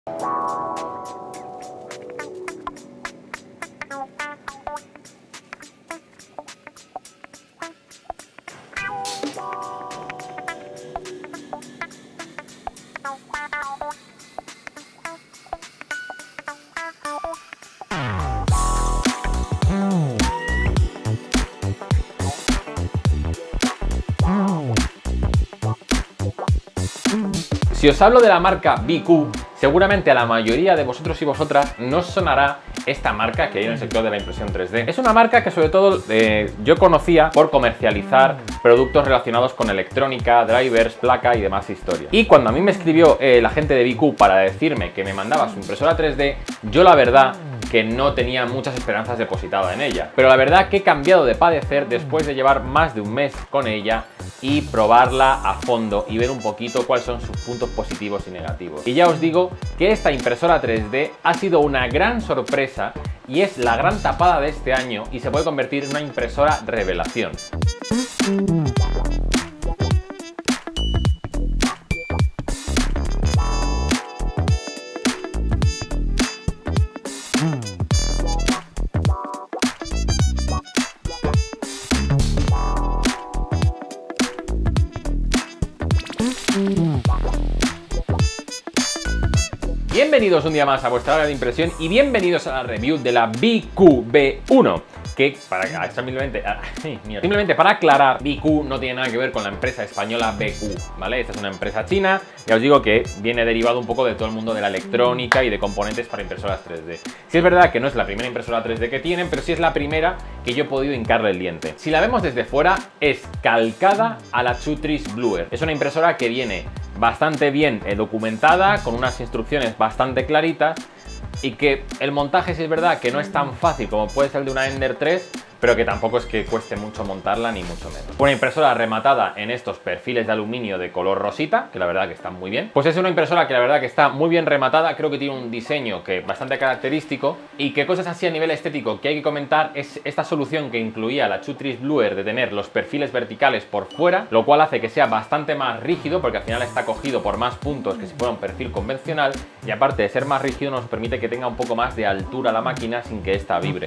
Si os hablo de la marca BQ, seguramente a la mayoría de vosotros y vosotras no os sonará esta marca que hay en el sector de la impresión 3D. Es una marca que sobre todo yo conocía por comercializar productos relacionados con electrónica, drivers, placa y demás historias. Y cuando a mí me escribió la gente de BQ para decirme que me mandaba su impresora 3D, yo la verdad que no tenía muchas esperanzas depositadas en ella. Pero la verdad que he cambiado de parecer después de llevar más de un mes con ella y probarla a fondo y ver un poquito cuáles son sus puntos positivos y negativos. Y ya os digo que esta impresora 3D ha sido una gran sorpresa y es la gran tapada de este año y se puede convertir en una impresora revelación. Bienvenidos un día más a vuestra hora de impresión y bienvenidos a la review de la BQ-B1. Que simplemente para aclarar, BQ no tiene nada que ver con la empresa española BQ, ¿vale? Esta es una empresa china, ya os digo que viene derivado un poco de todo el mundo de la electrónica y de componentes para impresoras 3D. Sí es verdad que no es la primera impresora 3D que tienen, pero sí es la primera que yo he podido hincarle el diente. Si la vemos desde fuera, es calcada a la Chutrice Bluer. Es una impresora que viene bastante bien documentada, con unas instrucciones bastante claritas, y que el montaje sí es verdad que no es tan fácil como puede ser el de una Ender 3, pero que tampoco es que cueste mucho montarla ni mucho menos. Una impresora rematada en estos perfiles de aluminio de color rosita, que la verdad que está muy bien. Pues es una impresora que la verdad que está muy bien rematada, creo que tiene un diseño que bastante característico, y que cosas así a nivel estético que hay que comentar es esta solución que incluía la Chutrice Bluer de tener los perfiles verticales por fuera, lo cual hace que sea bastante más rígido porque al final está cogido por más puntos que si fuera un perfil convencional, y aparte de ser más rígido nos permite que tenga un poco más de altura la máquina sin que ésta vibre.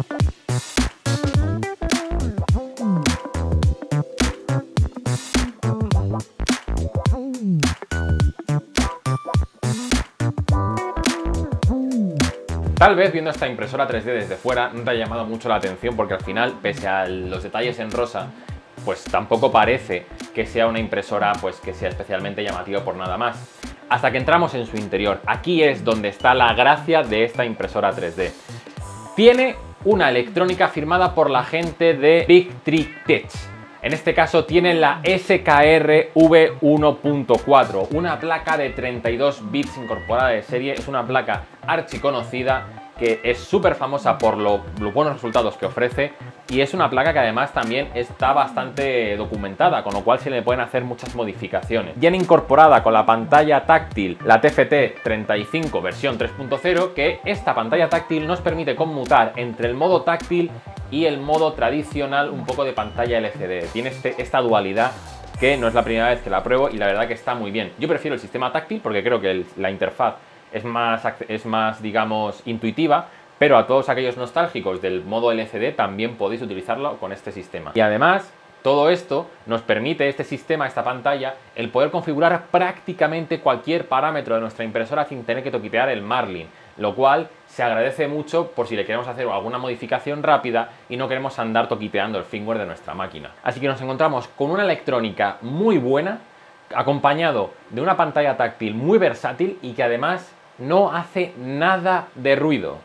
Tal vez viendo esta impresora 3D desde fuera no te haya llamado mucho la atención porque al final, pese a los detalles en rosa, pues tampoco parece que sea una impresora pues que sea especialmente llamativa por nada más. Hasta que entramos en su interior. Aquí es donde está la gracia de esta impresora 3D. Tiene una electrónica firmada por la gente de Big Tree Tech. En este caso tiene la SKR V1.4, una placa de 32 bits incorporada de serie. Es una placa archiconocida que es súper famosa por los buenos resultados que ofrece, y es una placa que además también está bastante documentada, con lo cual se le pueden hacer muchas modificaciones. Viene incorporada con la pantalla táctil, la TFT 35 versión 3.0, que esta pantalla táctil nos permite conmutar entre el modo táctil y el modo tradicional, un poco de pantalla LCD. Tiene esta dualidad que no es la primera vez que la pruebo y la verdad que está muy bien. Yo prefiero el sistema táctil porque creo que la interfaz es más, digamos, intuitiva, pero a todos aquellos nostálgicos del modo LCD también podéis utilizarlo con este sistema. Y además, todo esto nos permite, este sistema, esta pantalla, el poder configurar prácticamente cualquier parámetro de nuestra impresora sin tener que toquetear el Marlin, lo cual se agradece mucho por si le queremos hacer alguna modificación rápida y no queremos andar toqueteando el firmware de nuestra máquina. Así que nos encontramos con una electrónica muy buena, acompañado de una pantalla táctil muy versátil y que además no hace nada de ruido.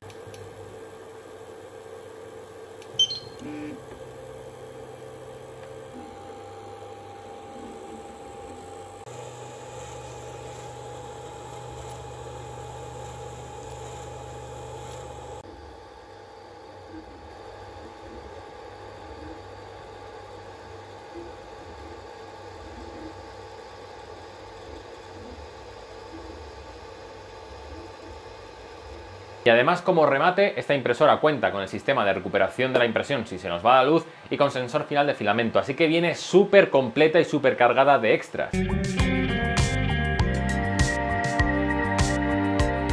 Y además, como remate, esta impresora cuenta con el sistema de recuperación de la impresión si se nos va la luz y con sensor final de filamento, así que viene súper completa y súper cargada de extras.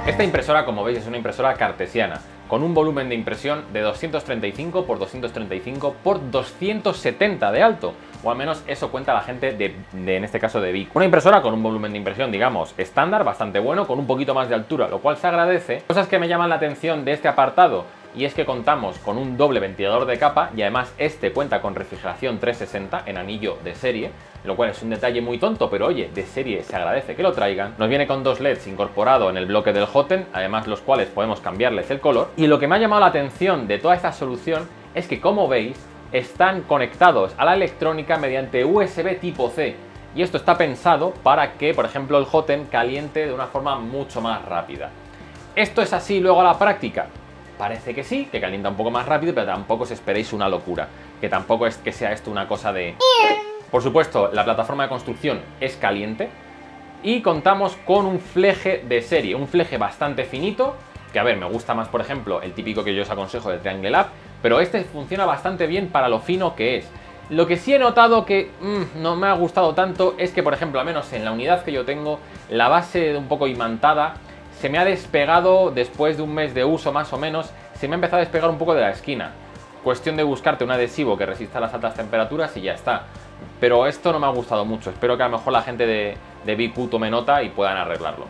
Esta impresora, como veis, es una impresora cartesiana, con un volumen de impresión de 235 por 235 por 270 de alto, o al menos eso cuenta la gente en este caso de Vic. Una impresora con un volumen de impresión, digamos, estándar, bastante bueno, con un poquito más de altura, lo cual se agradece. Cosas que me llaman la atención de este apartado, y es que contamos con un doble ventilador de capa, y además este cuenta con refrigeración 360 en anillo de serie, lo cual es un detalle muy tonto, pero oye, de serie se agradece que lo traigan. Nos viene con dos LEDs incorporado en el bloque del Hotend, además los cuales podemos cambiarles el color. Y lo que me ha llamado la atención de toda esta solución es que, como veis, están conectados a la electrónica mediante USB tipo C. Y esto está pensado para que, por ejemplo, el Hotend caliente de una forma mucho más rápida. ¿Esto es así luego a la práctica? Parece que sí, que calienta un poco más rápido, pero tampoco os esperéis una locura. Que tampoco es que sea esto una cosa de... Por supuesto, la plataforma de construcción es caliente y contamos con un fleje de serie, un fleje bastante finito, que a ver, me gusta más, por ejemplo, el típico que yo os aconsejo de Triangle Lab, pero este funciona bastante bien para lo fino que es. Lo que sí he notado que no me ha gustado tanto es que, por ejemplo, al menos en la unidad que yo tengo, la base un poco imantada se me ha despegado después de un mes de uso más o menos, se me ha empezado a despegar un poco de la esquina. Cuestión de buscarte un adhesivo que resista las altas temperaturas y ya está. Pero esto no me ha gustado mucho, espero que a lo mejor la gente de BQ tome nota y puedan arreglarlo.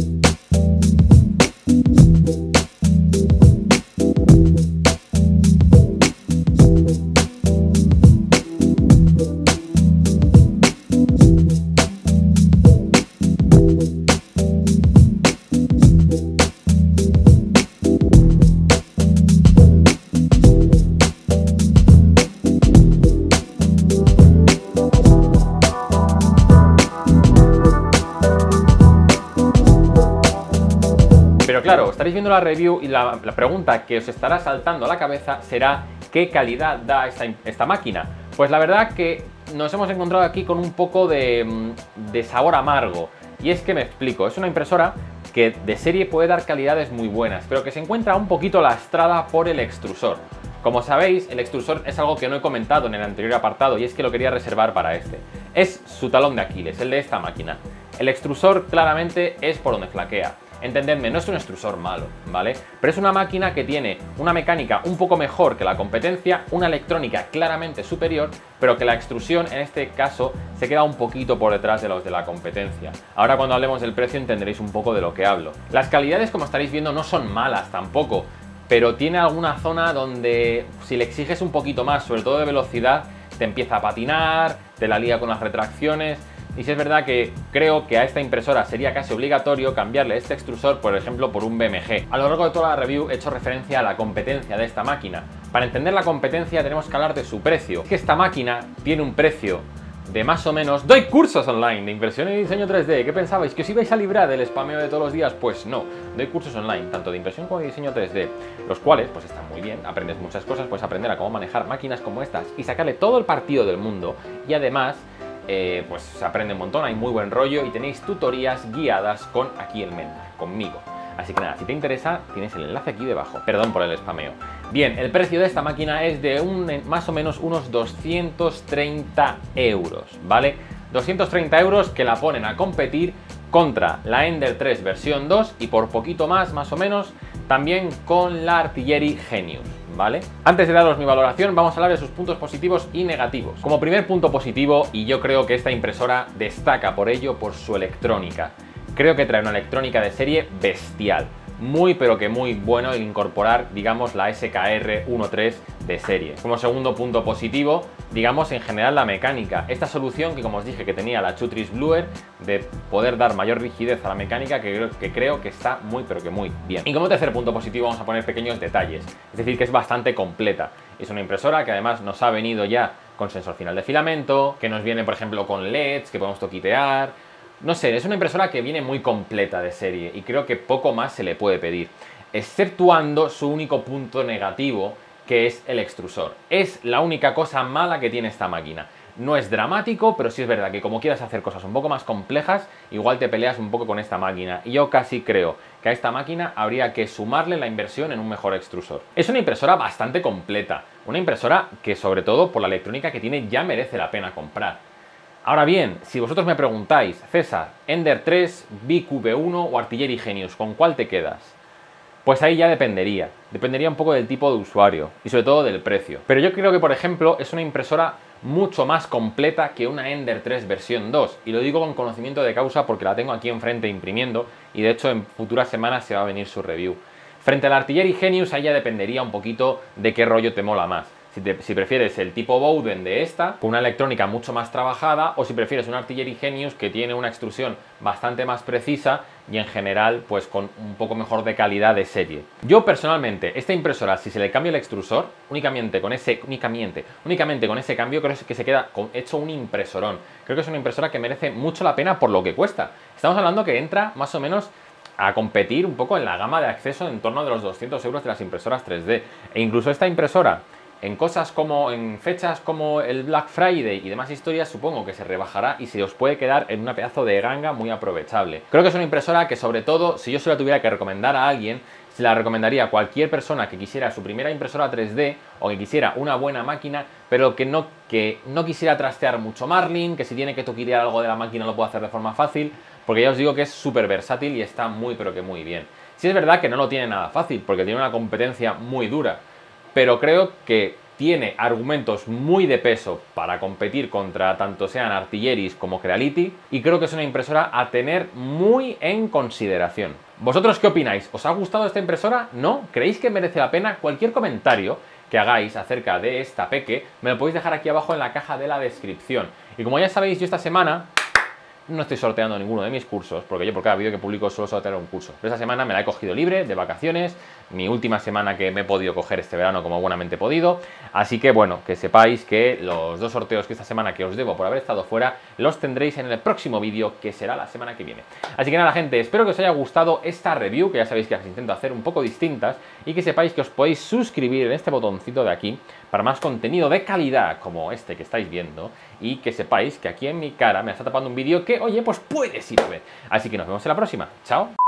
Pero claro, estaréis viendo la review y la pregunta que os estará saltando a la cabeza será ¿qué calidad da esta máquina? Pues la verdad que nos hemos encontrado aquí con un poco de sabor amargo. Y es que me explico, es una impresora que de serie puede dar calidades muy buenas, pero que se encuentra un poquito lastrada por el extrusor. Como sabéis, el extrusor es algo que no he comentado en el anterior apartado y es que lo quería reservar para este. Es su talón de Aquiles, el de esta máquina. El extrusor claramente es por donde flaquea. Entendedme, no es un extrusor malo, ¿vale? Pero es una máquina que tiene una mecánica un poco mejor que la competencia, una electrónica claramente superior, pero que la extrusión en este caso se queda un poquito por detrás de los de la competencia. Ahora cuando hablemos del precio entenderéis un poco de lo que hablo. Las calidades, como estaréis viendo, no son malas tampoco, pero tiene alguna zona donde si le exiges un poquito más, sobre todo de velocidad, te empieza a patinar, te la lía con las retracciones. Y si es verdad que creo que a esta impresora sería casi obligatorio cambiarle este extrusor, por ejemplo, por un BMG. A lo largo de toda la review he hecho referencia a la competencia de esta máquina. Para entender la competencia tenemos que hablar de su precio. Es que esta máquina tiene un precio de más o menos... ¡Doy cursos online de impresión y diseño 3D! ¿Qué pensabais? ¿Que os ibais a librar del spameo de todos los días? Pues no, doy cursos online, tanto de impresión como de diseño 3D, los cuales pues están muy bien, aprendes muchas cosas, puedes aprender a cómo manejar máquinas como estas y sacarle todo el partido del mundo. Y además... pues se aprende un montón, hay muy buen rollo y tenéis tutorías guiadas con aquí el mentor, conmigo. Así que nada, si te interesa, tienes el enlace aquí debajo. Perdón por el spameo. Bien, el precio de esta máquina es de más o menos unos 230 euros, ¿vale? 230 euros que la ponen a competir contra la Ender 3 versión 2 y por poquito más o menos, también con la Artillery Genius, ¿vale? Antes de daros mi valoración, vamos a hablar de sus puntos positivos y negativos. Como primer punto positivo, y yo creo que esta impresora destaca por ello, por su electrónica. Creo que trae una electrónica de serie bestial. Muy pero que muy bueno incorporar, digamos, la SKR 1.3 de serie. Como segundo punto positivo, digamos, en general la mecánica. Esta solución que, como os dije, que tenía la Chutris Bluer, de poder dar mayor rigidez a la mecánica, que creo que está muy pero que muy bien. Y como tercer punto positivo vamos a poner pequeños detalles. Es decir, que es bastante completa. Es una impresora que además nos ha venido ya con sensor final de filamento, que nos viene, por ejemplo, con LEDs que podemos toquitear. No sé, es una impresora que viene muy completa de serie y creo que poco más se le puede pedir, exceptuando su único punto negativo, que es el extrusor. Es la única cosa mala que tiene esta máquina. No es dramático, pero sí es verdad que como quieras hacer cosas un poco más complejas, igual te peleas un poco con esta máquina. Y yo casi creo que a esta máquina habría que sumarle la inversión en un mejor extrusor. Es una impresora bastante completa, una impresora que sobre todo por la electrónica que tiene ya merece la pena comprar. Ahora bien, si vosotros me preguntáis, César, Ender 3, BQB1 o Artillery Genius, ¿con cuál te quedas? Pues ahí ya dependería un poco del tipo de usuario y sobre todo del precio. Pero yo creo que, por ejemplo, es una impresora mucho más completa que una Ender 3 versión 2. Y lo digo con conocimiento de causa porque la tengo aquí enfrente imprimiendo y de hecho en futuras semanas se va a venir su review. Frente al Artillery Genius, ahí ya dependería un poquito de qué rollo te mola más. Si prefieres el tipo Bowden de esta, con una electrónica mucho más trabajada, o si prefieres un Artillery Genius que tiene una extrusión bastante más precisa y en general pues con un poco mejor de calidad de serie. Yo personalmente, esta impresora, si se le cambia el extrusor, únicamente con ese cambio, creo que se queda hecho un impresorón. Creo que es una impresora que merece mucho la pena por lo que cuesta. Estamos hablando que entra más o menos a competir un poco en la gama de acceso en torno de los 200 euros de las impresoras 3D. E incluso esta impresora, en fechas como el Black Friday y demás historias, supongo que se rebajará y se os puede quedar en una pedazo de ganga muy aprovechable. Creo que es una impresora que, sobre todo, si yo se la tuviera que recomendar a alguien, se la recomendaría a cualquier persona que quisiera su primera impresora 3D o que quisiera una buena máquina, pero que no quisiera trastear mucho Marlin, que si tiene que toquetear algo de la máquina lo puede hacer de forma fácil, porque ya os digo que es súper versátil y está muy pero que muy bien. Sí es verdad que no lo tiene nada fácil, porque tiene una competencia muy dura, pero creo que tiene argumentos muy de peso para competir contra tanto sean Artilleris como Creality, y creo que es una impresora a tener muy en consideración. ¿Vosotros qué opináis? ¿Os ha gustado esta impresora? ¿No? ¿Creéis que merece la pena? Cualquier comentario que hagáis acerca de esta peque me lo podéis dejar aquí abajo en la caja de la descripción. Y como ya sabéis, yo esta semana no estoy sorteando ninguno de mis cursos, porque yo por cada vídeo que publico suelo sortear un curso. Pero esta semana me la he cogido libre, de vacaciones, mi última semana que me he podido coger este verano como buenamente he podido. Así que bueno, que sepáis que los dos sorteos que esta semana que os debo por haber estado fuera, los tendréis en el próximo vídeo, que será la semana que viene. Así que nada, gente, espero que os haya gustado esta review, que ya sabéis que las intento hacer un poco distintas, y que sepáis que os podéis suscribir en este botoncito de aquí para más contenido de calidad como este que estáis viendo, y que sepáis que aquí en mi cara me está tapando un vídeo que, oye, pues puedes ir a ver. Así que nos vemos en la próxima. Chao.